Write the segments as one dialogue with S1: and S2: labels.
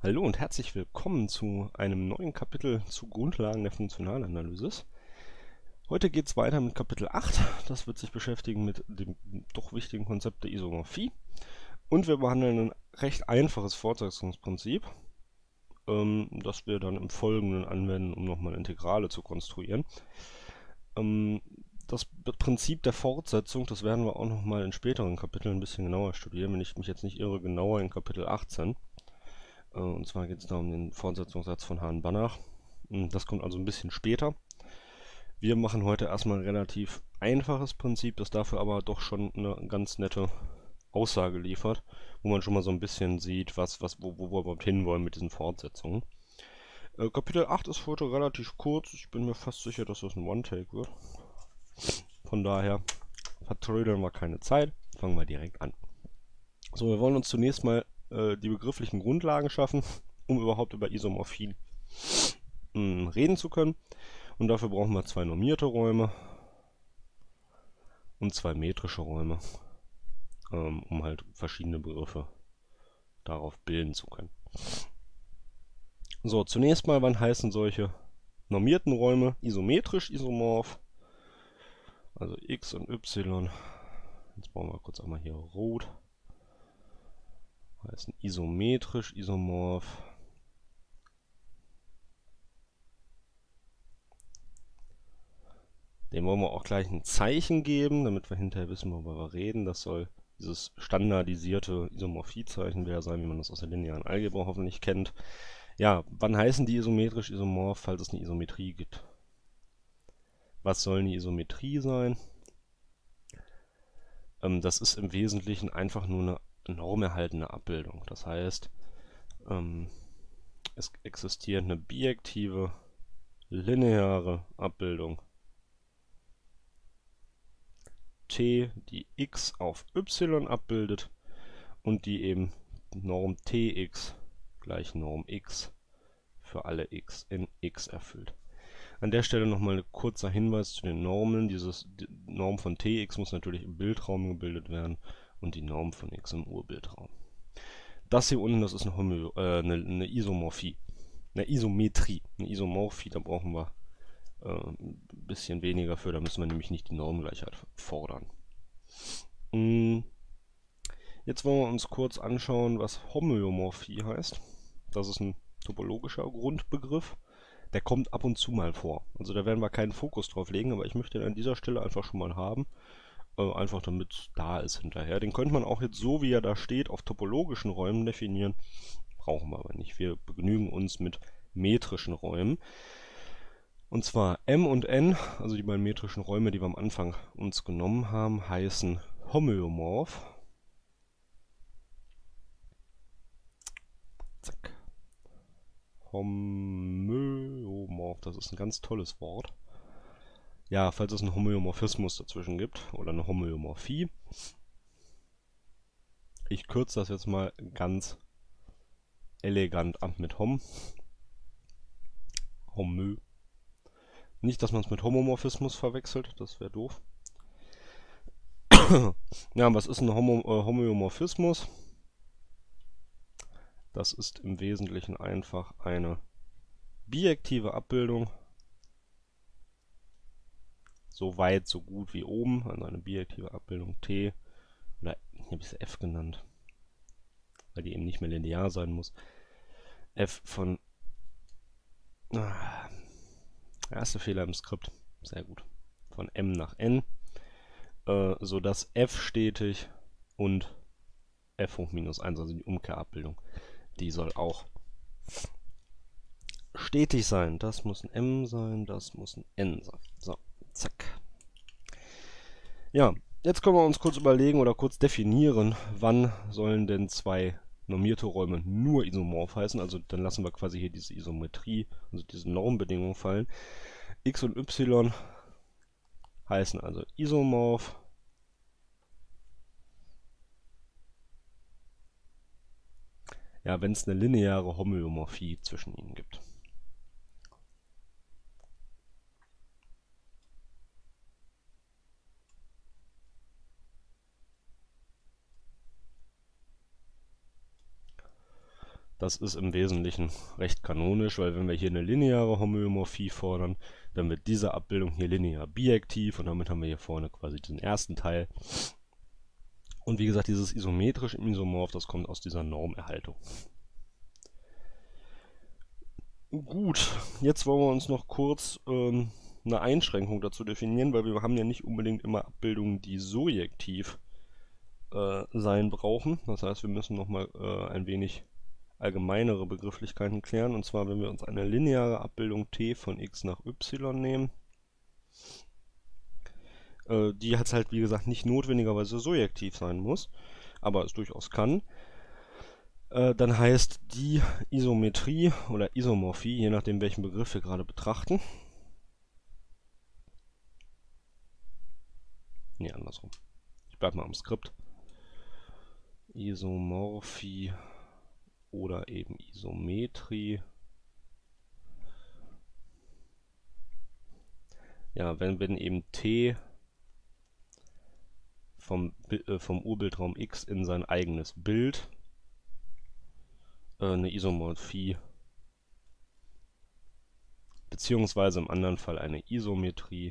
S1: Hallo und herzlich willkommen zu einem neuen Kapitel zu Grundlagen der Funktionalanalysis. Heute geht es weiter mit Kapitel 8. Das wird sich beschäftigen mit dem doch wichtigen Konzept der Isomorphie. Und wir behandeln ein recht einfaches Fortsetzungsprinzip, das wir dann im Folgenden anwenden, um nochmal Integrale zu konstruieren. Das Prinzip der Fortsetzung, das werden wir auch nochmal in späteren Kapiteln ein bisschen genauer studieren, wenn ich mich jetzt nicht irre, genauer in Kapitel 18. Und zwar geht es da um den Fortsetzungssatz von Hahn-Banach. Das kommt also ein bisschen später. Wir machen heute erstmal ein relativ einfaches Prinzip, das dafür aber doch schon eine ganz nette Aussage liefert, wo man schon mal so ein bisschen sieht, wo wir überhaupt hinwollen mit diesen Fortsetzungen. Kapitel 8 ist heute relativ kurz. Ich bin mir fast sicher, dass das ein One-Take wird. Von daher vertrödeln wir keine Zeit. Fangen wir direkt an. So, wir wollen uns zunächst mal die begrifflichen Grundlagen schaffen, um überhaupt über Isomorphie reden zu können. Und dafür brauchen wir zwei normierte Räume und zwei metrische Räume, um halt verschiedene Begriffe darauf bilden zu können. So, zunächst mal, wann heißen solche normierten Räume isometrisch isomorph? Also x und y. Jetzt brauchen wir kurz einmal hier rot. Heißen isometrisch isomorph. Dem wollen wir auch gleich ein Zeichen geben, damit wir hinterher wissen, worüber wir reden. Das soll dieses standardisierte Isomorphiezeichen wieder sein, wie man das aus der linearen Algebra hoffentlich kennt. Ja, wann heißen die isometrisch isomorph, falls es eine Isometrie gibt? Was soll eine Isometrie sein? Das ist im Wesentlichen einfach nur eine normerhaltende Abbildung. Das heißt, es existiert eine bijektive, lineare Abbildung T, die x auf y abbildet und die eben Norm Tx gleich Norm x für alle x in x erfüllt. An der Stelle nochmal ein kurzer Hinweis zu den Normen. Die Norm von Tx muss natürlich im Bildraum gebildet werden und die Norm von x im Urbildraum. Das hier unten, das ist eine Isomorphie, eine Isometrie. Eine Isomorphie, da brauchen wir ein bisschen weniger für, da müssen wir nämlich nicht die Normgleichheit fordern. Jetzt wollen wir uns kurz anschauen, was Homöomorphie heißt. Das ist ein topologischer Grundbegriff. Der kommt ab und zu mal vor. Also da werden wir keinen Fokus drauf legen, aber ich möchte ihn an dieser Stelle einfach schon mal haben. Einfach damit es da ist hinterher. Den könnte man auch jetzt so, wie er da steht, auf topologischen Räumen definieren. Brauchen wir aber nicht. Wir begnügen uns mit metrischen Räumen. Und zwar M und N, also die beiden metrischen Räume, die wir am Anfang uns genommen haben, heißen homöomorph. Zack. Homöomorph, das ist ein ganz tolles Wort. Ja, falls es einen Homöomorphismus dazwischen gibt oder eine Homöomorphie. Ich kürze das jetzt mal ganz elegant ab mit Homö. Nicht, dass man es mit Homomorphismus verwechselt, das wäre doof. Ja, was ist ein Homöomorphismus? Das ist im Wesentlichen einfach eine bijektive Abbildung, so weit, so gut wie oben, also eine bijektive Abbildung T, oder hier habe ich es F genannt, weil die eben nicht mehr linear sein muss. F von, erste Fehler im Skript, sehr gut, von M nach N, sodass F stetig und F hoch minus 1, also die Umkehrabbildung, die soll auch stetig sein. Das muss ein M sein, das muss ein N sein. So, zack. Ja, jetzt können wir uns kurz überlegen oder kurz definieren, wann sollen denn zwei normierte Räume nur isomorph heißen. Also dann lassen wir quasi hier diese Isometrie, also diese Normbedingung fallen. X und Y heißen also isomorph. Ja, wenn es eine lineare Homöomorphie zwischen ihnen gibt. Das ist im Wesentlichen recht kanonisch, weil wenn wir hier eine lineare Homöomorphie fordern, dann wird diese Abbildung hier linear bijektiv und damit haben wir hier vorne quasi den ersten Teil. Und wie gesagt, dieses isometrisch im Isomorph, das kommt aus dieser Normerhaltung. Gut, jetzt wollen wir uns noch kurz eine Einschränkung dazu definieren, weil wir haben ja nicht unbedingt immer Abbildungen, die surjektiv sein brauchen. Das heißt, wir müssen nochmal ein wenig allgemeinere Begrifflichkeiten klären. Und zwar, wenn wir uns eine lineare Abbildung t von x nach y nehmen, die jetzt halt, wie gesagt, nicht notwendigerweise surjektiv sein muss, aber es durchaus kann, dann heißt die Isometrie oder Isomorphie, je nachdem welchen Begriff wir gerade betrachten, nee, andersrum, ich bleibe mal am Skript, Isomorphie oder eben Isometrie, ja, wenn eben t vom Urbildraum x in sein eigenes Bild eine Isomorphie beziehungsweise im anderen Fall eine Isometrie,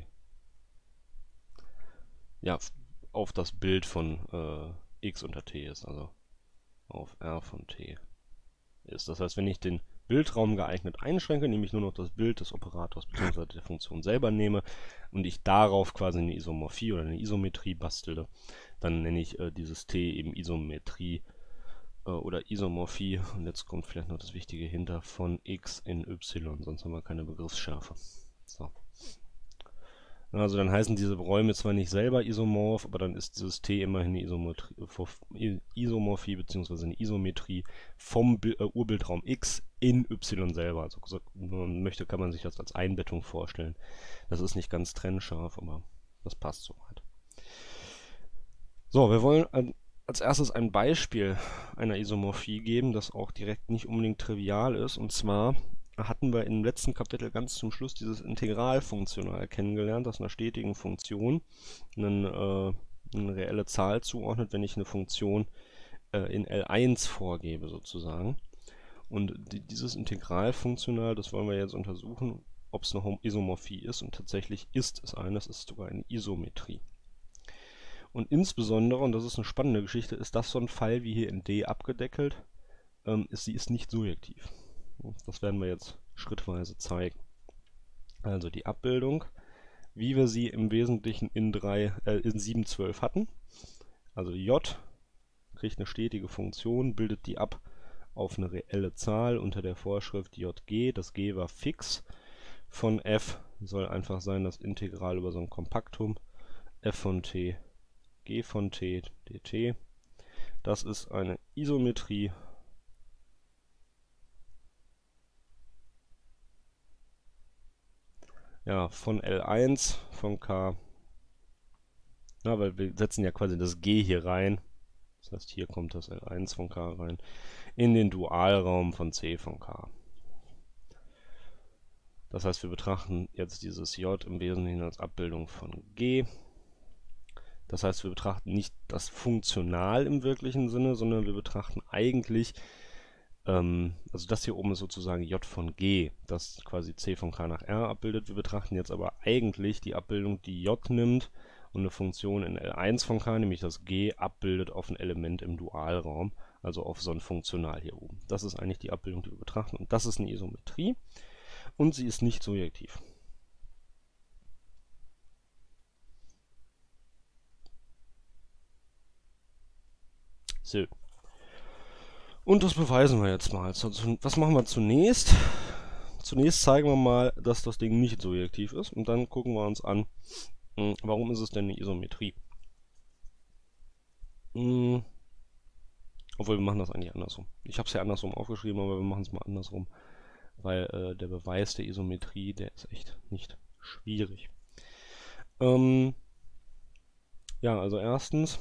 S1: ja, auf das Bild von x unter t ist, also auf R von t ist. Das heißt, wenn ich den Bildraum geeignet einschränke, nämlich nur noch das Bild des Operators bzw. der Funktion selber nehme und ich darauf quasi eine Isomorphie oder eine Isometrie bastele, dann nenne ich dieses t eben Isometrie oder Isomorphie. Und jetzt kommt vielleicht noch das Wichtige hinter, von x in y, sonst haben wir keine Begriffsschärfe. So. Also dann heißen diese Räume zwar nicht selber isomorph, aber dann ist dieses t immerhin eine Isomorphie bzw. eine Isometrie vom Urbildraum x in y selber. Also wenn man möchte, kann man sich das als Einbettung vorstellen. Das ist nicht ganz trennscharf, aber das passt soweit. So, wir wollen als erstes ein Beispiel einer Isomorphie geben, das auch direkt nicht unbedingt trivial ist. Und zwar hatten wir im letzten Kapitel ganz zum Schluss dieses Integralfunktional kennengelernt, das einer stetigen Funktion eine reelle Zahl zuordnet, wenn ich eine Funktion in L1 vorgebe sozusagen. Und dieses Integralfunktional, das wollen wir jetzt untersuchen, ob es eine Isomorphie ist. Und tatsächlich ist es eine, es ist sogar eine Isometrie. Und insbesondere, und das ist eine spannende Geschichte, ist das so ein Fall wie hier in D abgedeckelt, sie ist nicht surjektiv. Das werden wir jetzt schrittweise zeigen. Also die Abbildung, wie wir sie im Wesentlichen in 712 hatten. Also J kriegt eine stetige Funktion, bildet die ab auf eine reelle Zahl unter der Vorschrift JG. Das G war fix. Von f soll einfach sein das Integral über so ein Kompaktum f von t, g von t, dt. Das ist eine Isometrie ja, von L1 von K, na, weil wir setzen ja quasi das G hier rein, das heißt hier kommt das L1 von K rein, in den Dualraum von C von K. Das heißt, wir betrachten jetzt dieses J im Wesentlichen als Abbildung von G. Das heißt, wir betrachten nicht das Funktional im wirklichen Sinne, sondern wir betrachten eigentlich, also das hier oben ist sozusagen J von G, das quasi C von K nach R abbildet. Wir betrachten jetzt aber eigentlich die Abbildung, die J nimmt und eine Funktion in L1 von K, nämlich das G, abbildet auf ein Element im Dualraum, also auf so ein Funktional hier oben. Das ist eigentlich die Abbildung, die wir betrachten, und das ist eine Isometrie und sie ist nicht surjektiv. So. Und das beweisen wir jetzt mal. Also, was machen wir zunächst? Zunächst zeigen wir mal, dass das Ding nicht surjektiv ist. Und dann gucken wir uns an, warum ist es denn eine Isometrie? Obwohl, wir machen das eigentlich andersrum. Ich habe es ja andersrum aufgeschrieben, aber wir machen es mal andersrum. Weil der Beweis der Isometrie, der ist echt nicht schwierig. Ja, also erstens,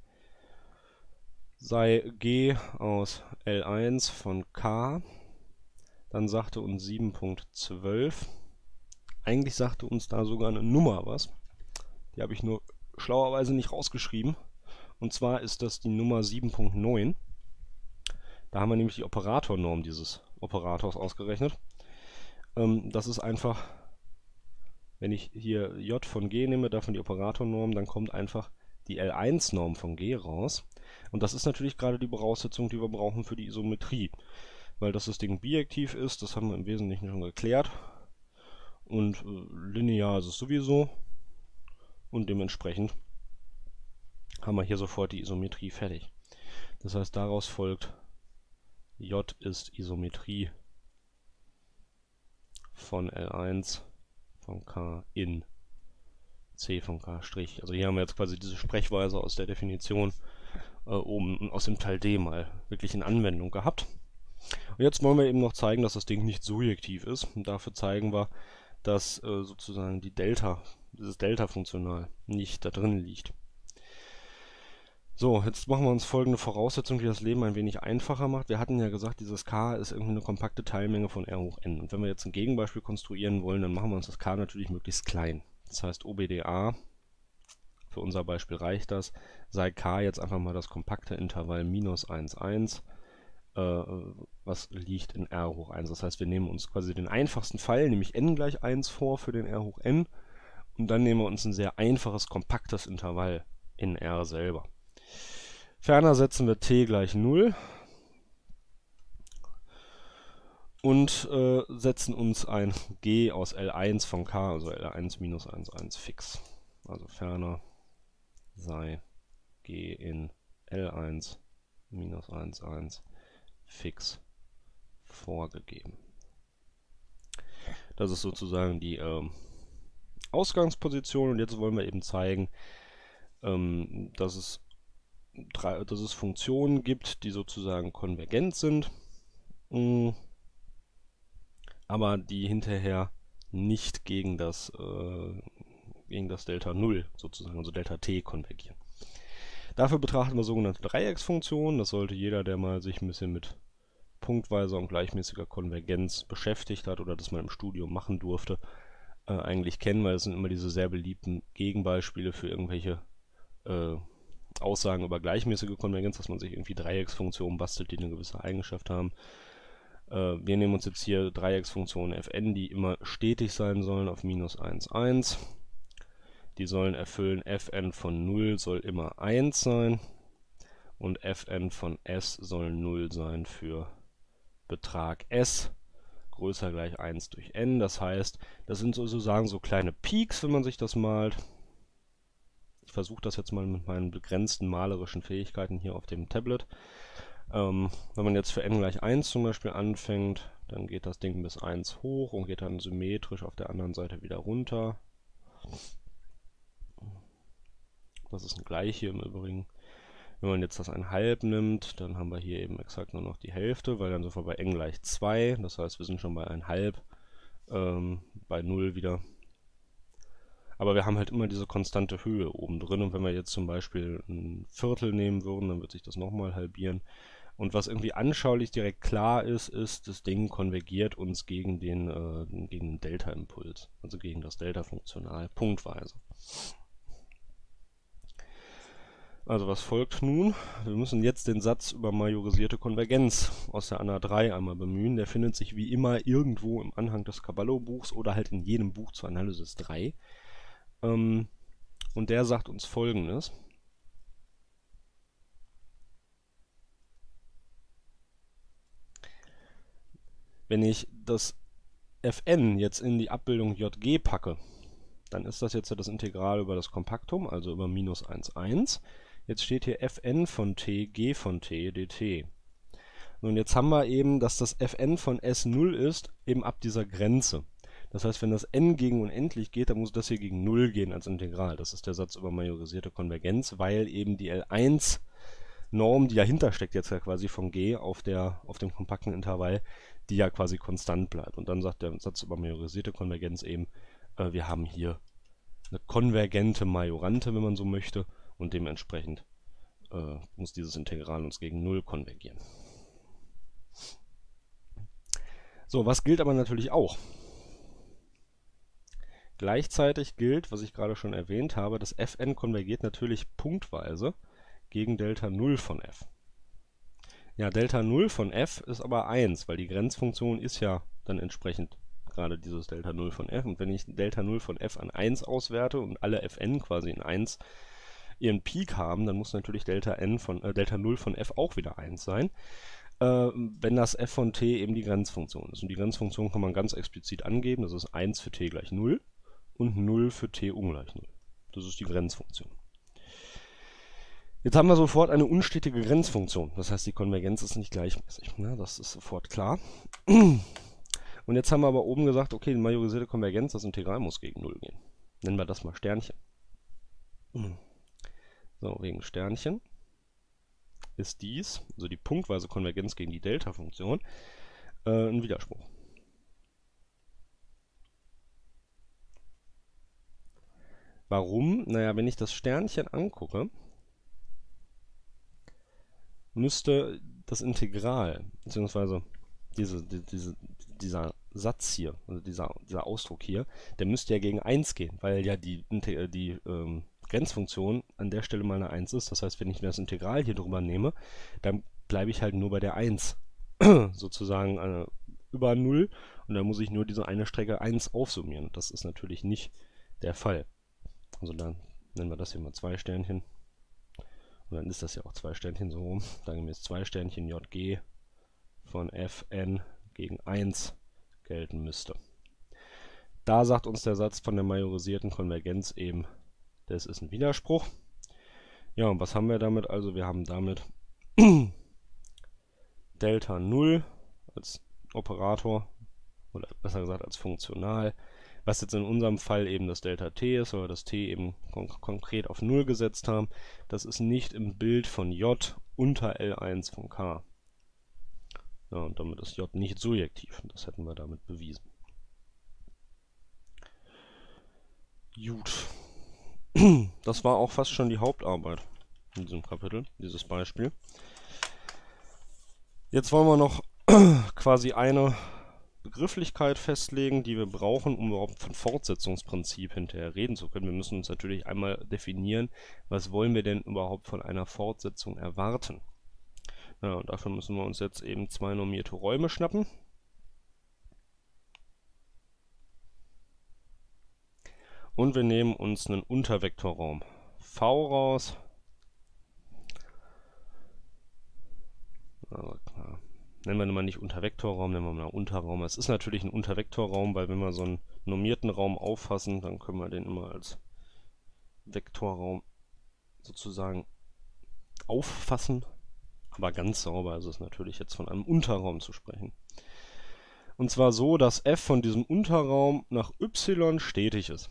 S1: sei G aus L1 von K, dann sagte uns 7.12, eigentlich sagte uns da sogar eine Nummer was, die habe ich nur schlauerweise nicht rausgeschrieben, und zwar ist das die Nummer 7.9. Da haben wir nämlich die Operatornorm dieses Operators ausgerechnet. Das ist einfach, wenn ich hier J von G nehme, davon die Operatornorm, dann kommt einfach die L1-Norm von G raus. Und das ist natürlich gerade die Voraussetzung, die wir brauchen für die Isometrie. Weil das Ding bijektiv ist, das haben wir im Wesentlichen schon geklärt. Und linear ist es sowieso. Und dementsprechend haben wir hier sofort die Isometrie fertig. Das heißt, daraus folgt, J ist Isometrie von L1 von K in C von K'. Also hier haben wir jetzt quasi diese Sprechweise aus der Definition oben aus dem Teil D mal wirklich in Anwendung gehabt. Und jetzt wollen wir eben noch zeigen, dass das Ding nicht surjektiv ist. Und dafür zeigen wir, dass sozusagen dieses Delta-Funktional nicht da drin liegt. So, jetzt machen wir uns folgende Voraussetzung, die das Leben ein wenig einfacher macht. Wir hatten ja gesagt, dieses K ist irgendwie eine kompakte Teilmenge von R hoch n. Und wenn wir jetzt ein Gegenbeispiel konstruieren wollen, dann machen wir uns das K natürlich möglichst klein. Das heißt, OBDA, für unser Beispiel reicht das, sei K jetzt einfach mal das kompakte Intervall minus 1, 1, was liegt in R hoch 1. Das heißt, wir nehmen uns quasi den einfachsten Fall, nämlich n gleich 1 vor für den R hoch n. Und dann nehmen wir uns ein sehr einfaches, kompaktes Intervall in R selber. Ferner setzen wir t gleich 0 und setzen uns ein g aus L1 von k, also L1 minus 1, 1 fix. Also ferner sei g in L1 minus 1, 1 fix vorgegeben. Das ist sozusagen die Ausgangsposition, und jetzt wollen wir eben zeigen, dass es Funktionen gibt, die sozusagen konvergent sind, aber die hinterher nicht gegen das Delta 0 sozusagen, also Delta t, konvergieren. Dafür betrachten wir sogenannte Dreiecksfunktionen. Das sollte jeder, der mal sich ein bisschen mit punktweiser und gleichmäßiger Konvergenz beschäftigt hat oder das mal im Studium machen durfte, eigentlich kennen, weil es sind immer diese sehr beliebten Gegenbeispiele für irgendwelche Aussagen über gleichmäßige Konvergenz, dass man sich irgendwie Dreiecksfunktionen bastelt, die eine gewisse Eigenschaft haben. Wir nehmen uns jetzt hier Dreiecksfunktionen fn, die immer stetig sein sollen auf minus 1, 1. Die sollen erfüllen, fn von 0 soll immer 1 sein und fn von s soll 0 sein für Betrag s größer gleich 1 durch n. Das heißt, das sind sozusagen so kleine Peaks, wenn man sich das malt. Ich versuche das jetzt mal mit meinen begrenzten malerischen Fähigkeiten hier auf dem Tablet. Wenn man jetzt für n gleich 1 zum Beispiel anfängt, dann geht das Ding bis 1 hoch und geht dann symmetrisch auf der anderen Seite wieder runter. Das ist gleich hier im Übrigen. Wenn man jetzt das 1/2 nimmt, dann haben wir hier eben exakt nur noch die Hälfte, weil dann sind wir bei n gleich 2. Das heißt, wir sind schon bei 1/2, bei 0 wieder. Aber wir haben halt immer diese konstante Höhe oben drin, und wenn wir jetzt zum Beispiel ein Viertel nehmen würden, dann wird sich das nochmal halbieren. Und was irgendwie anschaulich direkt klar ist, das Ding konvergiert uns gegen den Delta-Impuls, also gegen das Delta-Funktional, punktweise. Also was folgt nun? Wir müssen jetzt den Satz über majorisierte Konvergenz aus der ANA 3 einmal bemühen. Der findet sich wie immer irgendwo im Anhang des Caballo-Buchs oder halt in jedem Buch zur Analysis 3. Und der sagt uns Folgendes. Wenn ich das Fn jetzt in die Abbildung JG packe, dann ist das jetzt das Integral über das Kompaktum, also über minus 1, 1. Jetzt steht hier Fn von t, g von t, dt. Und jetzt haben wir eben, dass das Fn von S 0 ist, eben ab dieser Grenze. Das heißt, wenn das n gegen unendlich geht, dann muss das hier gegen 0 gehen als Integral. Das ist der Satz über majorisierte Konvergenz, weil eben die L1-Norm, die dahinter steckt jetzt ja quasi von g auf dem kompakten Intervall, die ja quasi konstant bleibt. Und dann sagt der Satz über majorisierte Konvergenz eben, wir haben hier eine konvergente Majorante, wenn man so möchte, und dementsprechend muss dieses Integral uns gegen 0 konvergieren. So, was gilt aber natürlich auch? Gleichzeitig gilt, was ich gerade schon erwähnt habe, dass Fn konvergiert natürlich punktweise gegen Delta 0 von f. Ja, Delta 0 von f ist aber 1, weil die Grenzfunktion ist ja dann entsprechend gerade dieses Delta 0 von f. Und wenn ich Delta 0 von f an 1 auswerte und alle fn quasi in 1 ihren Peak haben, dann muss natürlich Delta 0 von f auch wieder 1 sein, wenn das f von t eben die Grenzfunktion ist. Und die Grenzfunktion kann man ganz explizit angeben, das ist 1 für t gleich 0 und 0 für t ungleich 0. Das ist die Grenzfunktion. Jetzt haben wir sofort eine unstetige Grenzfunktion. Das heißt, die Konvergenz ist nicht gleichmäßig. Ne? Das ist sofort klar. Und jetzt haben wir aber oben gesagt, okay, die majorisierte Konvergenz, das Integral muss gegen 0 gehen. Nennen wir das mal Sternchen. So, wegen Sternchen ist dies, also die punktweise Konvergenz gegen die Delta-Funktion, ein Widerspruch. Warum? Naja, wenn ich das Sternchen angucke, müsste das Integral, beziehungsweise dieser Satz hier, also dieser Ausdruck hier, der müsste ja gegen 1 gehen, weil ja die Grenzfunktion an der Stelle mal eine 1 ist. Das heißt, wenn ich das Integral hier drüber nehme, dann bleibe ich halt nur bei der 1, sozusagen über 0, und dann muss ich nur diese eine Strecke 1 aufsummieren. Das ist natürlich nicht der Fall. Also dann nennen wir das hier mal 2 Sternchen. Und dann ist das ja auch 2 Sternchen so rum. Dann gemäß 2 Sternchen JG von Fn gegen 1 gelten müsste. Da sagt uns der Satz von der majorisierten Konvergenz eben, das ist ein Widerspruch. Ja, und was haben wir damit? Also wir haben damit Delta 0 als Operator, oder besser gesagt als Funktional, was jetzt in unserem Fall eben das Delta t ist, weil wir das t eben konkret auf 0 gesetzt haben. Das ist nicht im Bild von J unter L1 von K. Ja, und damit ist J nicht surjektiv. Das hätten wir damit bewiesen. Gut. Das war auch fast schon die Hauptarbeit in diesem Kapitel, dieses Beispiel. Jetzt wollen wir noch quasi eine Begrifflichkeit festlegen, die wir brauchen, um überhaupt von Fortsetzungsprinzip hinterher reden zu können. Wir müssen uns natürlich einmal definieren, was wollen wir denn überhaupt von einer Fortsetzung erwarten. Ja, und dafür müssen wir uns jetzt eben 2 normierte Räume schnappen. Und wir nehmen uns einen Untervektorraum V raus. Also klar. Nennen wir mal nicht Untervektorraum, nennen wir mal Unterraum. Es ist natürlich ein Untervektorraum, weil wenn wir so einen normierten Raum auffassen, dann können wir den immer als Vektorraum sozusagen auffassen. Aber ganz sauber ist es natürlich jetzt von einem Unterraum zu sprechen. Und zwar so, dass f von diesem Unterraum nach y stetig ist.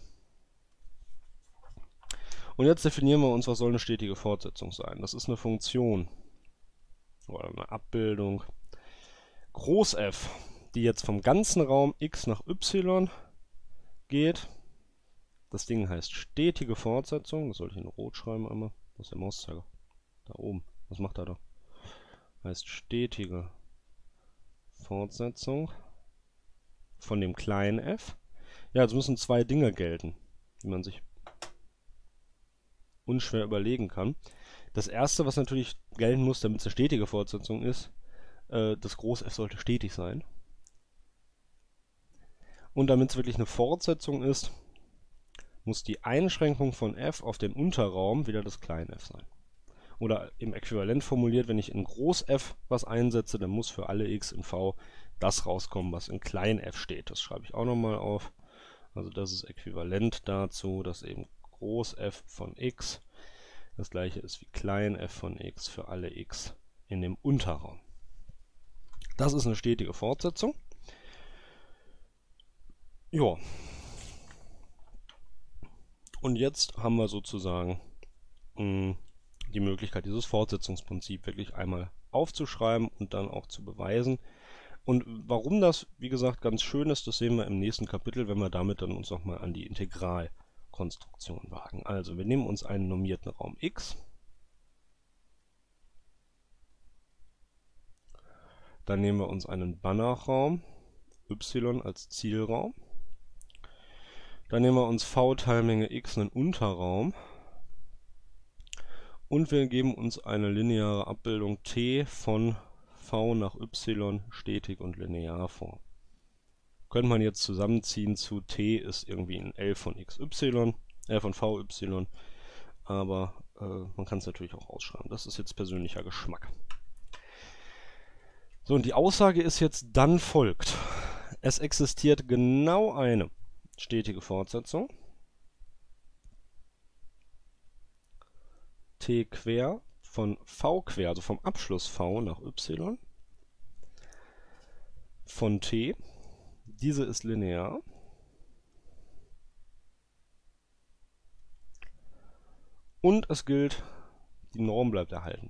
S1: Und jetzt definieren wir uns, was soll eine stetige Fortsetzung sein. Das ist eine Funktion oder eine Abbildung Groß F, die jetzt vom ganzen Raum x nach y geht. Das Ding heißt stetige Fortsetzung. Das soll ich in Rot schreiben einmal. Das ist der Mauszeiger. Da oben. Was macht er da? Heißt stetige Fortsetzung von dem kleinen f. Ja, jetzt müssen 2 Dinge gelten, die man sich unschwer überlegen kann. Das erste, was natürlich gelten muss, damit es eine stetige Fortsetzung ist, das Groß F sollte stetig sein. Und damit es wirklich eine Fortsetzung ist, muss die Einschränkung von f auf den Unterraum wieder das kleine f sein. Oder im Äquivalent formuliert, wenn ich in Groß F was einsetze, dann muss für alle x in V das rauskommen, was in klein f steht. Das schreibe ich auch nochmal auf. Also das ist äquivalent dazu, dass eben Groß F von x das gleiche ist wie klein f von x für alle x in dem Unterraum. Das ist eine stetige Fortsetzung. Ja. Und jetzt haben wir sozusagen die Möglichkeit, dieses Fortsetzungsprinzip wirklich einmal aufzuschreiben und dann auch zu beweisen. Und warum das, wie gesagt, ganz schön ist, das sehen wir im nächsten Kapitel, wenn wir damit dann uns nochmal an die Integralkonstruktion wagen. Also wir nehmen uns einen normierten Raum x. Dann nehmen wir uns einen Banachraum y als Zielraum. Dann nehmen wir uns v Teilmenge x einen Unterraum. Und wir geben uns eine lineare Abbildung T von v nach y stetig und linear vor. Könnte man jetzt zusammenziehen zu t ist irgendwie ein L von xy, von vy, aber man kann es natürlich auch ausschreiben. Das ist jetzt persönlicher Geschmack. So, und die Aussage ist jetzt dann folgt. Es existiert genau eine stetige Fortsetzung. T quer von v quer, also vom Abschluss v nach y, von t. Diese ist linear. Und es gilt, die Norm bleibt erhalten.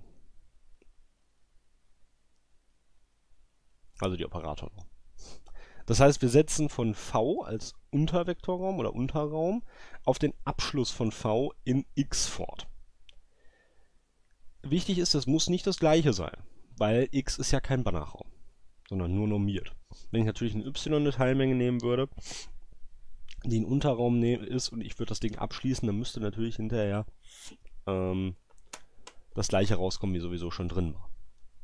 S1: Also die Operatornorm. Das heißt, wir setzen von v als Untervektorraum oder Unterraum auf den Abschluss von v in x fort. Wichtig ist, das muss nicht das gleiche sein, weil x ist ja kein Banachraum, sondern nur normiert. Wenn ich natürlich eine y eine Teilmenge nehmen würde, die ein Unterraum ist und ich würde das Ding abschließen, dann müsste natürlich hinterher das gleiche rauskommen, wie sowieso schon drin war.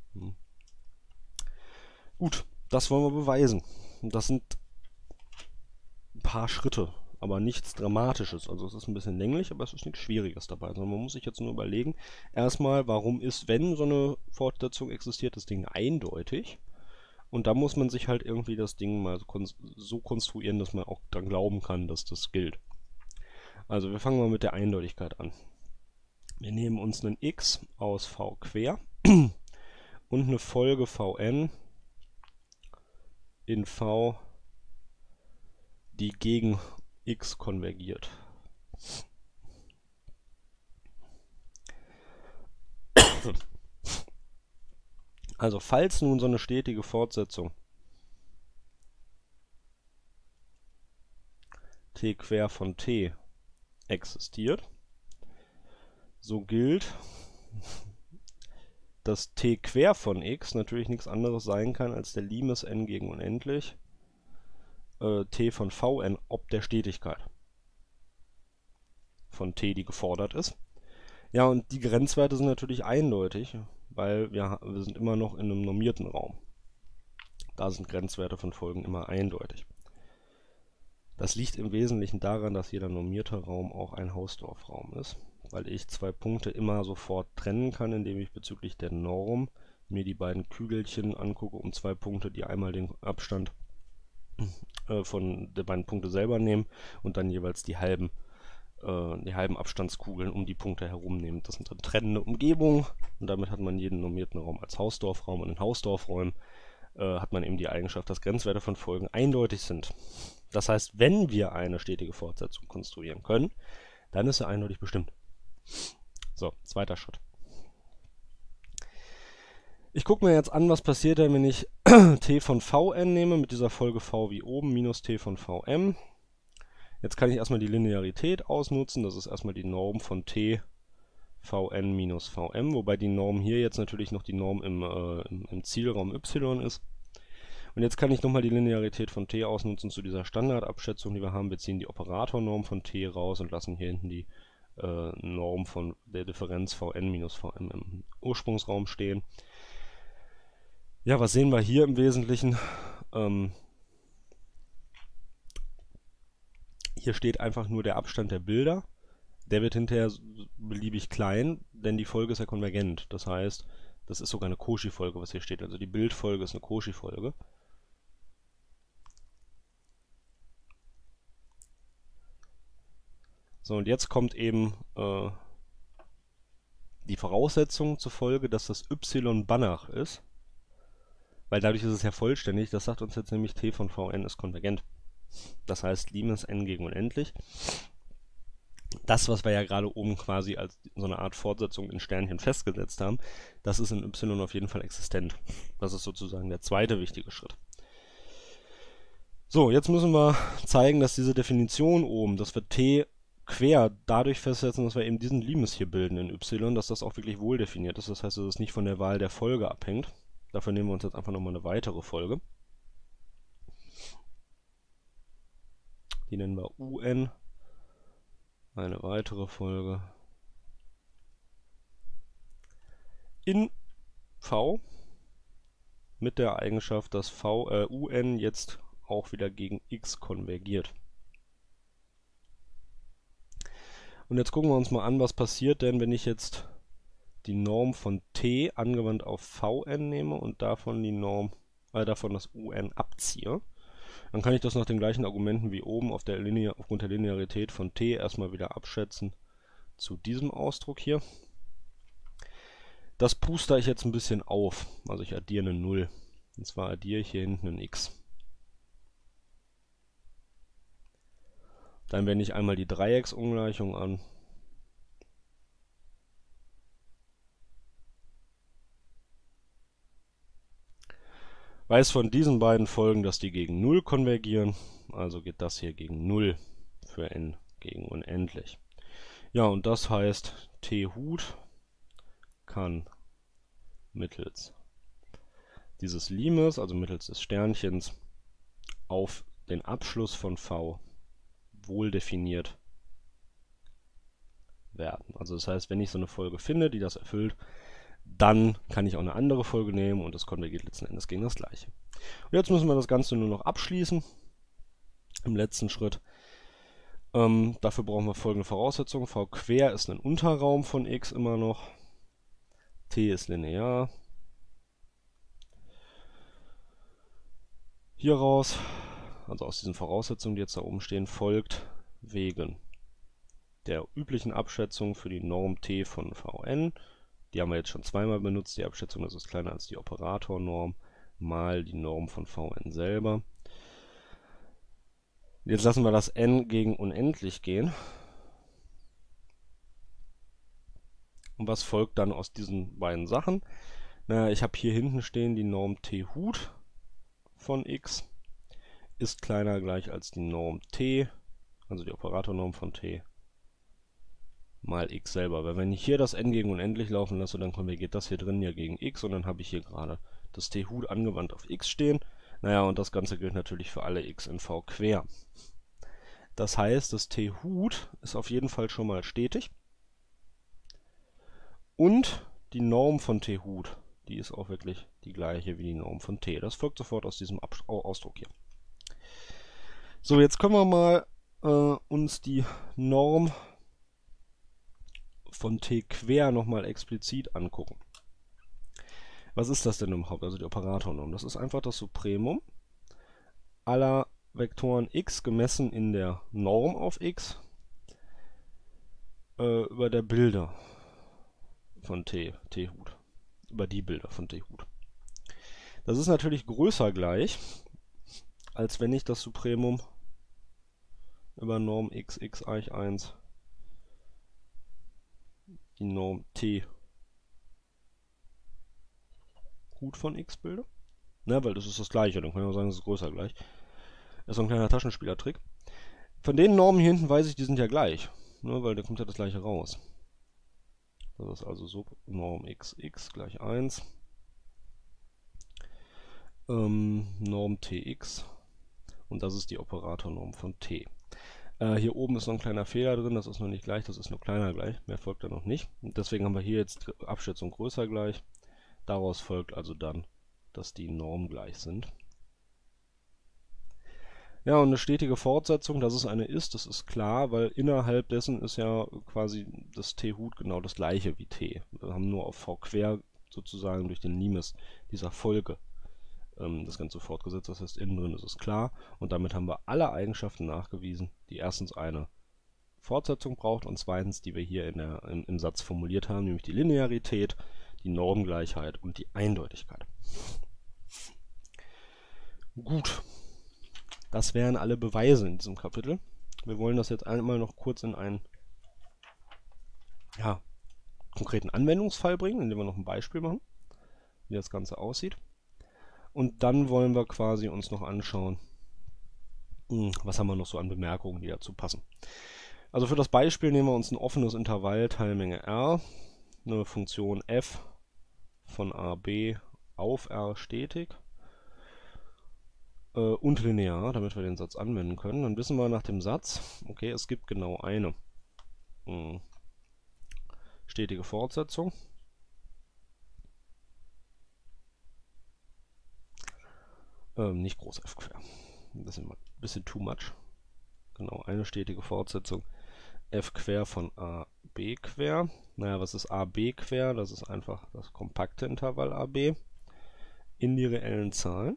S1: Gut, das wollen wir beweisen. Das sind ein paar Schritte, aber nichts Dramatisches. Also es ist ein bisschen länglich, aber es ist nichts Schwieriges dabei. Sondern man muss sich jetzt nur überlegen, erstmal, warum ist, wenn so eine Fortsetzung existiert, das Ding eindeutig? Und da muss man sich halt irgendwie das Ding mal so konstruieren, dass man auch dann glauben kann, dass das gilt. Also wir fangen mal mit der Eindeutigkeit an. Wir nehmen uns einen x aus v quer und eine Folge Vn in v, die gegen x konvergiert. Also falls nun so eine stetige Fortsetzung t quer von t existiert, so gilt, dass t quer von x natürlich nichts anderes sein kann als der Limes n gegen unendlich t von Vn ob der Stetigkeit von t, die gefordert ist. Ja, und die Grenzwerte sind natürlich eindeutig, weil wir sind immer noch in einem normierten Raum. Da sind Grenzwerte von Folgen immer eindeutig. Das liegt im Wesentlichen daran, dass jeder normierte Raum auch ein Hausdorff-Raum ist, weil ich zwei Punkte immer sofort trennen kann, indem ich bezüglich der Norm mir die beiden Kügelchen angucke, um zwei Punkte, die einmal den Abstand von den beiden Punkte selber nehmen und dann jeweils die halben Abstandskugeln um die Punkte herum nehmen. Das sind dann trennende Umgebungen und damit hat man jeden normierten Raum als Hausdorff-Raum und in Hausdorff-Räumen hat man eben die Eigenschaft, dass Grenzwerte von Folgen eindeutig sind. Das heißt, wenn wir eine stetige Fortsetzung konstruieren können, dann ist sie eindeutig bestimmt. So, zweiter Schritt. Ich gucke mir jetzt an, was passiert denn, wenn ich t von Vn nehme, mit dieser Folge v wie oben, minus t von Vm. Jetzt kann ich erstmal die Linearität ausnutzen, das ist erstmal die Norm von t Vn minus Vm, wobei die Norm hier jetzt natürlich noch die Norm im Zielraum y ist. Und jetzt kann ich nochmal die Linearität von t ausnutzen zu dieser Standardabschätzung, die wir haben. Wir ziehen die Operatornorm von t raus und lassen hier hinten die Norm von der Differenz Vn minus Vm im Ursprungsraum stehen. Ja, was sehen wir hier im Wesentlichen? Hier steht einfach nur der Abstand der Bilder. Der wird hinterher beliebig klein, denn die Folge ist ja konvergent. Das heißt, das ist sogar eine Cauchy-Folge, was hier steht. Also die Bildfolge ist eine Cauchy-Folge. So, und jetzt kommt eben die Voraussetzung zur Folge, dass das y Banach ist. Weil dadurch ist es ja vollständig. Das sagt uns jetzt nämlich t von Vn ist konvergent. Das heißt, Limes n gegen unendlich. Das, was wir ja gerade oben quasi als so eine Art Fortsetzung in Sternchen festgesetzt haben, das ist in y auf jeden Fall existent. Das ist sozusagen der zweite wichtige Schritt. So, jetzt müssen wir zeigen, dass diese Definition oben, dass wir t quer dadurch festsetzen, dass wir eben diesen Limes hier bilden in y, dass das auch wirklich wohl definiert ist. Das heißt, dass es nicht von der Wahl der Folge abhängt. Dafür nehmen wir uns jetzt einfach nochmal eine weitere Folge. Die nennen wir UN. Eine weitere Folge in V mit der Eigenschaft, dass un jetzt auch wieder gegen x konvergiert. Und jetzt gucken wir uns mal an, was passiert denn, wenn ich jetzt die Norm von t angewandt auf Vn nehme und davon die Norm, davon das un abziehe. Dann kann ich das nach den gleichen Argumenten wie oben aufgrund der Linearität von t erstmal wieder abschätzen zu diesem Ausdruck hier. Das puster ich jetzt ein bisschen auf, also ich addiere eine 0. Und zwar addiere ich hier hinten ein x. Dann wende ich einmal die Dreiecksungleichung an. Weiß von diesen beiden Folgen, dass die gegen 0 konvergieren, also geht das hier gegen 0 für n gegen unendlich. Ja, und das heißt, t-Hut kann mittels dieses Limes, also mittels des Sternchens, auf den Abschluss von V wohl definiert werden. Also das heißt, wenn ich so eine Folge finde, die das erfüllt, dann kann ich auch eine andere Folge nehmen und es konvergiert letzten Endes gegen das gleiche. Und jetzt müssen wir das Ganze nur noch abschließen im letzten Schritt. Dafür brauchen wir folgende Voraussetzungen. V quer ist ein Unterraum von x immer noch. T ist linear. Hieraus, also aus diesen Voraussetzungen, die jetzt da oben stehen, folgt wegen der üblichen Abschätzung für die Norm t von Vn, die haben wir jetzt schon zweimal benutzt, die Abschätzung, das ist kleiner als die Operatornorm, mal die Norm von Vn selber. Jetzt lassen wir das n gegen unendlich gehen. Und was folgt dann aus diesen beiden Sachen? Naja, ich habe hier hinten stehen die Norm t-Hut von x ist kleiner gleich als die Norm t, also die Operatornorm von t, mal x selber. Weil wenn ich hier das n gegen unendlich laufen lasse, dann konvergiert das hier drin ja gegen x und dann habe ich hier gerade das t-Hut angewandt auf x stehen. Naja, und das Ganze gilt natürlich für alle x in V quer. Das heißt, das t-Hut ist auf jeden Fall schon mal stetig. Und die Norm von t-Hut, die ist auch wirklich die gleiche wie die Norm von t. Das folgt sofort aus diesem Ausdruck hier. So, jetzt können wir mal uns die Norm von t quer nochmal explizit angucken. Was ist das denn überhaupt, also die Operatornorm? Das ist einfach das Supremum aller Vektoren x gemessen in der Norm auf x über der Bilder von t-Hut. Über die Bilder von t-Hut. Das ist natürlich größer gleich, als wenn ich das Supremum über Norm x eigentlich 1 die Norm t Hut von x bilde. Ne, weil das ist das gleiche, dann kann ich auch sagen, es ist größer gleich. Das ist so ein kleiner Taschenspielertrick. Von den Normen hier hinten weiß ich, die sind ja gleich, ne, weil da kommt ja das gleiche raus. Das ist also so Norm x gleich 1. Norm tx und das ist die Operatornorm von t. Hier oben ist noch ein kleiner Fehler drin, das ist noch nicht gleich, das ist nur kleiner gleich, mehr folgt da noch nicht. Und deswegen haben wir hier jetzt Abschätzung größer gleich. Daraus folgt also dann, dass die Normen gleich sind. Ja, und eine stetige Fortsetzung, dass es eine ist, das ist klar, weil innerhalb dessen ist ja quasi das t-Hut genau das gleiche wie t. Wir haben nur auf v quer sozusagen durch den Limes dieser Folge das Ganze fortgesetzt, das heißt innen drin ist es klar und damit haben wir alle Eigenschaften nachgewiesen, die erstens eine Fortsetzung braucht und zweitens, die wir hier im Satz formuliert haben, nämlich die Linearität, die Normgleichheit und die Eindeutigkeit. Gut, das wären alle Beweise in diesem Kapitel. Wir wollen das jetzt einmal noch kurz in einen konkreten Anwendungsfall bringen, indem wir noch ein Beispiel machen, wie das Ganze aussieht. Und dann wollen wir quasi uns noch anschauen, was haben wir noch so an Bemerkungen, die dazu passen. Also für das Beispiel nehmen wir uns ein offenes Intervall Teilmenge r, eine Funktion f von a, b auf r stetig und linear, damit wir den Satz anwenden können. Dann wissen wir nach dem Satz, okay, es gibt genau eine stetige Fortsetzung. Nicht groß f quer. Das ist immer ein bisschen too much. Genau, eine stetige Fortsetzung. F quer von AB quer. Naja, was ist AB quer? Das ist einfach das kompakte Intervall AB in die reellen Zahlen,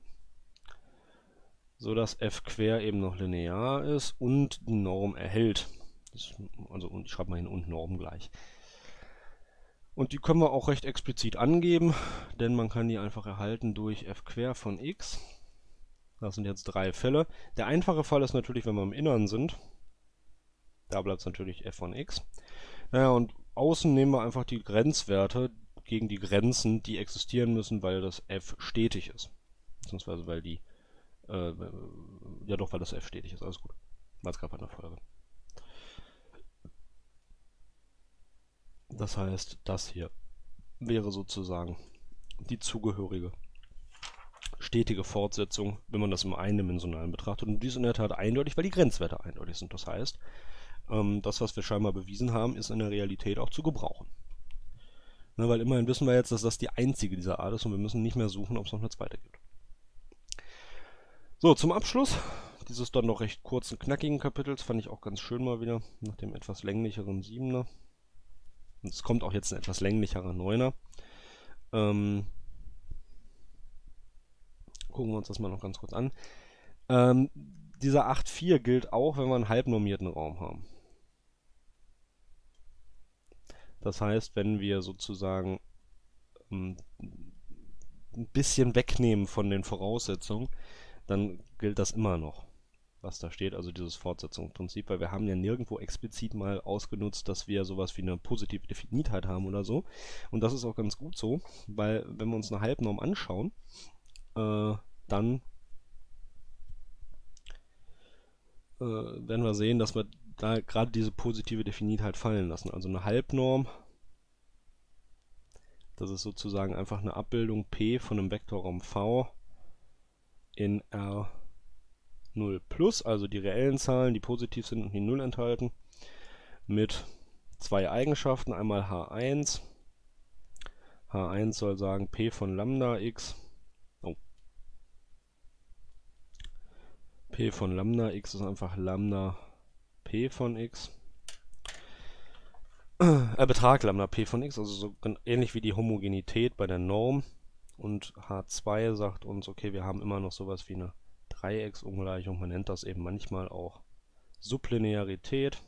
S1: so dass f quer eben noch linear ist und die Norm erhält. Also ich schreibe mal hin und Norm gleich. Und die können wir auch recht explizit angeben, denn man kann die einfach erhalten durch f quer von x. Das sind jetzt 3 Fälle. Der einfache Fall ist natürlich, wenn wir im Innern sind. Da bleibt es natürlich f von x. Naja, und außen nehmen wir einfach die Grenzwerte gegen die Grenzen, die existieren müssen, weil das f stetig ist. Beziehungsweise weil die, ja doch, weil das f stetig ist. Alles gut. War es gerade bei der Folge. Das heißt, das hier wäre sozusagen die zugehörige stetige Fortsetzung, wenn man das im Eindimensionalen betrachtet. Und dies in der Tat eindeutig, weil die Grenzwerte eindeutig sind. Das heißt, das, was wir scheinbar bewiesen haben, ist in der Realität auch zu gebrauchen. Ne, weil immerhin wissen wir jetzt, dass das die einzige dieser Art ist und wir müssen nicht mehr suchen, ob es noch eine zweite gibt. So, zum Abschluss dieses dann noch recht kurzen, knackigen Kapitels fand ich auch ganz schön mal wieder, nach dem etwas länglicheren 7er. Und es kommt auch jetzt ein etwas länglicherer 9er. Gucken wir uns das mal noch ganz kurz an. Dieser 8,4 gilt auch, wenn wir einen halbnormierten Raum haben. Das heißt, wenn wir sozusagen ein bisschen wegnehmen von den Voraussetzungen, dann gilt das immer noch, was da steht, also dieses Fortsetzungsprinzip, weil wir haben ja nirgendwo explizit mal ausgenutzt, dass wir sowas wie eine positive Definitheit haben oder so. Und das ist auch ganz gut so, weil wenn wir uns eine Halbnorm anschauen, dann werden wir sehen, dass wir da gerade diese positive Definitheit fallen lassen. Also eine Halbnorm, das ist sozusagen einfach eine Abbildung P von einem Vektorraum V in R0 plus, also die reellen Zahlen, die positiv sind und die 0 enthalten, mit zwei Eigenschaften. Einmal H1. H1 soll sagen P von Lambda x. P von Lambda x ist einfach Lambda P von x. Betrag Lambda P von x, also so ähnlich wie die Homogenität bei der Norm. Und H2 sagt uns, okay, wir haben immer noch sowas wie eine Dreiecksungleichung. Man nennt das eben manchmal auch Sublinearität.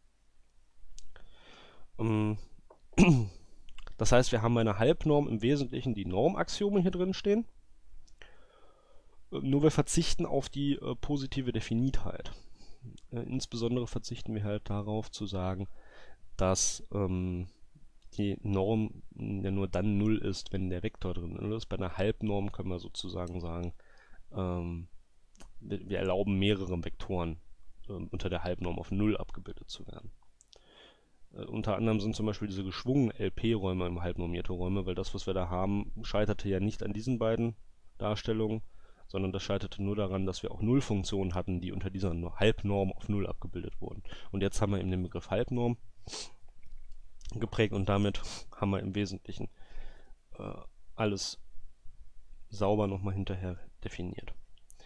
S1: Das heißt, wir haben bei einer Halbnorm im Wesentlichen die Normaxiome hier drin stehen. Nur wir verzichten auf die positive Definitheit. Insbesondere verzichten wir halt darauf zu sagen, dass die Norm ja nur dann 0 ist, wenn der Vektor drin ist. Bei einer Halbnorm können wir sozusagen sagen, wir erlauben mehreren Vektoren unter der Halbnorm auf 0 abgebildet zu werden. Unter anderem sind zum Beispiel diese geschwungenen LP-Räume im halbnormierte Räume, weil das, was wir da haben, scheiterte ja nicht an diesen beiden Darstellungen, sondern das scheiterte nur daran, dass wir auch Nullfunktionen hatten, die unter dieser Halbnorm auf 0 abgebildet wurden. Und jetzt haben wir eben den Begriff Halbnorm geprägt und damit haben wir im Wesentlichen alles sauber nochmal hinterher definiert.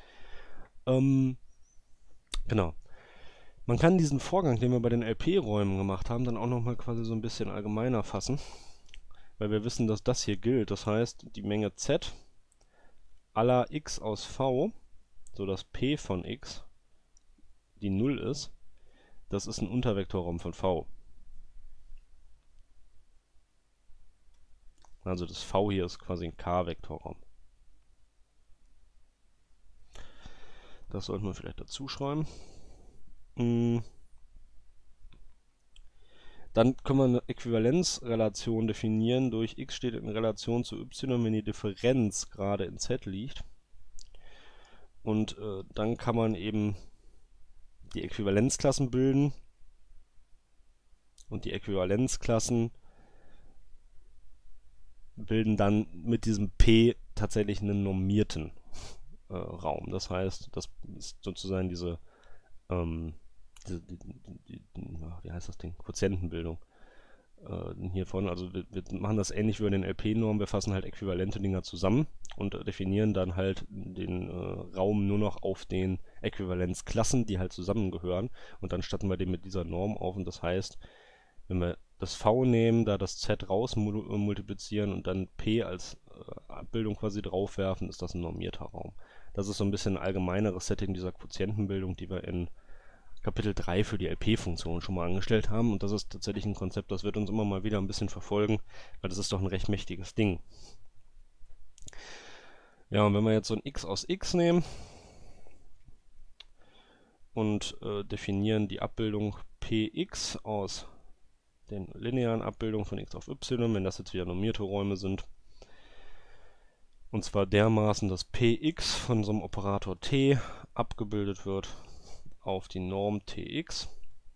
S1: Genau. Man kann diesen Vorgang, den wir bei den LP-Räumen gemacht haben, dann auch nochmal quasi so ein bisschen allgemeiner fassen, weil wir wissen, dass das hier gilt. Das heißt, die Menge Z aller x aus V, so dass P von x die 0 ist, das ist ein Untervektorraum von V. Also das V hier ist quasi ein K-Vektorraum. Das sollten wir vielleicht dazu schreiben. Dann können wir eine Äquivalenzrelation definieren durch x steht in Relation zu y, wenn die Differenz gerade in z liegt. Und dann kann man eben die Äquivalenzklassen bilden. Und die Äquivalenzklassen bilden dann mit diesem P tatsächlich einen normierten Raum. Das heißt, das ist sozusagen diese wie heißt das Ding? Quotientenbildung. hiervon. Also wir machen das ähnlich wie bei den LP-Normen. Wir fassen halt äquivalente Dinger zusammen und definieren dann halt den Raum nur noch auf den Äquivalenzklassen, die halt zusammengehören. Und dann statten wir den mit dieser Norm auf. Und das heißt, wenn wir das V nehmen, da das Z raus multiplizieren und dann P als Abbildung quasi draufwerfen, ist das ein normierter Raum. Das ist so ein bisschen ein allgemeineres Setting dieser Quotientenbildung, die wir in Kapitel 3 für die LP-Funktion schon mal angestellt haben. Und das ist tatsächlich ein Konzept, das wird uns immer mal wieder ein bisschen verfolgen, weil das ist doch ein recht mächtiges Ding. Ja, und wenn wir jetzt so ein x aus x nehmen und definieren die Abbildung px aus den linearen Abbildungen von x auf y, wenn das jetzt wieder normierte Räume sind, und zwar dermaßen, dass px von so einem Operator t abgebildet wird auf die Norm tx,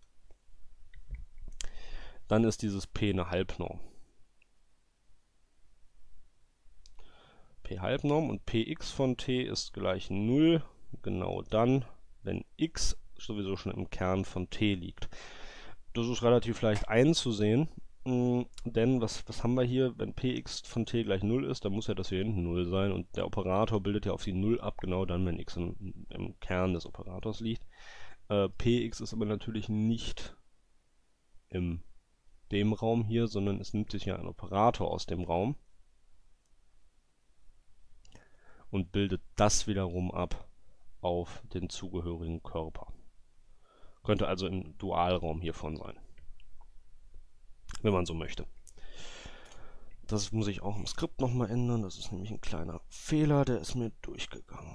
S1: dann ist dieses p eine Halbnorm. P Halbnorm und px von t ist gleich 0, genau dann, wenn x sowieso schon im Kern von t liegt. Das ist relativ leicht einzusehen, denn was haben wir hier? Wenn px von t gleich 0 ist, dann muss ja das hier hinten 0 sein und der Operator bildet ja auf die 0 ab, genau dann, wenn x im Kern des Operators liegt. Px ist aber natürlich nicht in dem Raum hier, sondern es nimmt sich ja ein Operator aus dem Raum und bildet das wiederum ab auf den zugehörigen Körper. Könnte also im Dualraum hiervon sein, wenn man so möchte. Das muss ich auch im Skript nochmal ändern, das ist nämlich ein kleiner Fehler, der ist mir durchgegangen.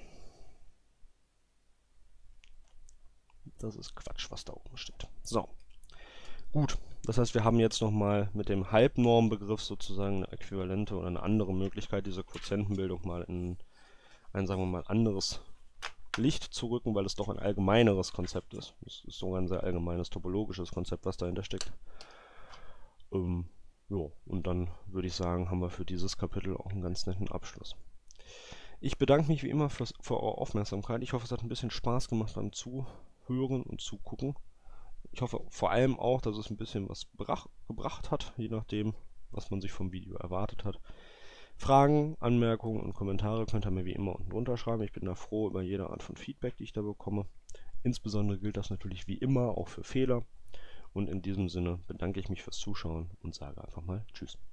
S1: Das ist Quatsch, was da oben steht. So, gut. Das heißt, wir haben jetzt nochmal mit dem Halbnormbegriff sozusagen eine äquivalente oder eine andere Möglichkeit, diese Quotientenbildung mal in ein, sagen wir mal, anderes Licht zu rücken, weil es doch ein allgemeineres Konzept ist. Es ist sogar ein sehr allgemeines topologisches Konzept, was dahinter steckt. Ja, und dann würde ich sagen, haben wir für dieses Kapitel auch einen ganz netten Abschluss. Ich bedanke mich wie immer für eure Aufmerksamkeit. Ich hoffe, es hat ein bisschen Spaß gemacht beim Zuhören und Zugucken. Ich hoffe vor allem auch, dass es ein bisschen was gebracht hat, je nachdem, was man sich vom Video erwartet hat. Fragen, Anmerkungen und Kommentare könnt ihr mir wie immer unten drunter schreiben. Ich bin da froh über jede Art von Feedback, die ich da bekomme. Insbesondere gilt das natürlich wie immer auch für Fehler. Und in diesem Sinne bedanke ich mich fürs Zuschauen und sage einfach mal Tschüss.